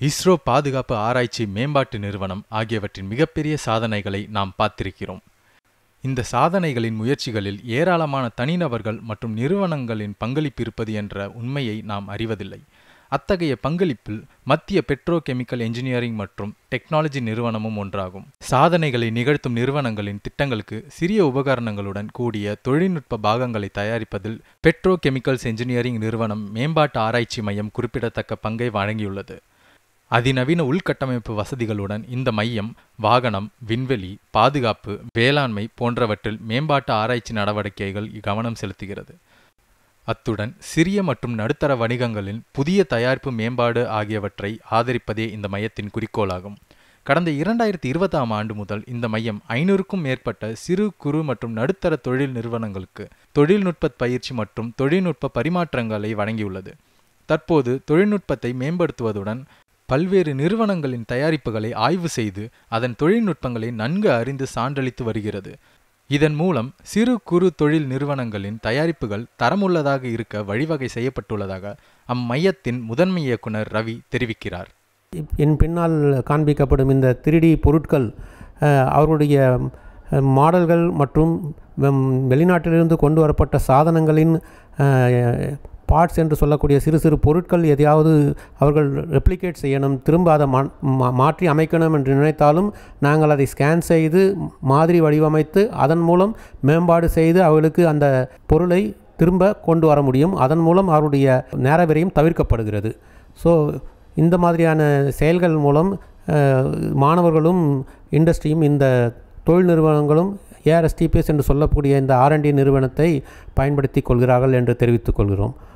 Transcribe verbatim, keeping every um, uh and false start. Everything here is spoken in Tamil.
இஸ்ரோ பாதுகாப்பு ஆராய்ச்சி மேம்பாட்டு நிறுவனம் ஆகியவற்றின் மிகப்பெரிய சாதனைகளை நாம் பார்த்திருக்கிறோம். இந்த சாதனைகளின் முயற்சிகளில் ஏராளமான தனிநபர்கள் மற்றும் நிறுவனங்களின் பங்களிப்பு இருப்பது என்ற உண்மையை நாம் அறிவதில்லை. அத்தகைய பங்களிப்பில் மத்திய பெட்ரோ கெமிக்கல் என்ஜினியரிங் மற்றும் டெக்னாலஜி நிறுவனமும் ஒன்றாகும். சாதனைகளை நிகழ்த்தும் நிறுவனங்களின் திட்டங்களுக்கு சிறிய உபகரணங்களுடன் கூடிய தொழில்நுட்ப பாகங்களை தயாரிப்பதில் பெட்ரோ கெமிக்கல்ஸ் என்ஜினியரிங் நிறுவனம் மேம்பாட்டு ஆராய்ச்சி மையம் குறிப்பிடத்தக்க பங்கை வழங்கியுள்ளது. அதிநவீன உள்கட்டமைப்பு வசதிகளுடன் இந்த மையம் வாகனம், விண்வெளி, பாதுகாப்பு, வேளாண்மை போன்றவற்றில் மேம்பாட்டு ஆராய்ச்சி நடவடிக்கைகள் கவனம் செலுத்துகிறது. அத்துடன் சிறிய மற்றும் நடுத்தர வணிகங்களின் புதிய தயாரிப்பு மேம்பாடு ஆகியவற்றை ஆதரிப்பதே இந்த மையத்தின் குறிக்கோளாகும். கடந்த இரண்டாயிரத்தி இருபதாம் ஆண்டு முதல் இந்த மையம் ஐநூறுக்கும் மேற்பட்ட சிறு குறு மற்றும் நடுத்தர தொழில் நிறுவனங்களுக்கு தொழில்நுட்ப பயிற்சி மற்றும் தொழில்நுட்ப பரிமாற்றங்களை வழங்கியுள்ளது. தற்போது தொழில்நுட்பத்தை மேம்படுத்துவதுடன் பல்வேறு நிறுவனங்களின் தயாரிப்புகளை ஆய்வு செய்து அதன் தொழில்நுட்பங்களை நன்கு அறிந்து சான்றளித்து வருகிறது. இதன் மூலம் சிறு குறு தொழில் நிறுவனங்களின் தயாரிப்புகள் தரமுள்ளதாக இருக்க வழிவகை செய்யப்பட்டுள்ளதாக அம்மையத்தின் முதன்மை இயக்குனர் ரவி தெரிவிக்கிறார். என் பின்னால் காண்பிக்கப்படும் இந்த த்ரீ டி பொருட்கள் அவருடைய மாடல்கள் மற்றும் வெளிநாட்டிலிருந்து கொண்டு வரப்பட்ட சாதனங்களின் பார்ட்ஸ் என்று சொல்லக்கூடிய சிறு சிறு பொருட்கள் எதையாவது அவர்கள் ரெப்ளிகேட் செய்யணும், திரும்ப அதை மாற்றி அமைக்கணும் என்று நினைத்தாலும் நாங்கள் அதை ஸ்கேன் செய்து மாதிரி வடிவமைத்து அதன் மூலம் மேம்பாடு செய்து அவர்களுக்கு அந்த பொருளை திரும்ப கொண்டு வர முடியும். அதன் மூலம் அவருடைய நேர விரயம் தவிர்க்கப்படுகிறது. ஸோ இந்த மாதிரியான செயல்கள் மூலம் மாணவர்களும் இண்டஸ்ட்ரியும் இந்த தொழில் நிறுவனங்களும் ஏஆர்எஸ்டிபிஎஸ் என்று சொல்லக்கூடிய இந்த ஆர் அண்ட் டி நிறுவனத்தை பயன்படுத்தி கொள்கிறார்கள் என்று தெரிவித்துக் கொள்கிறோம்.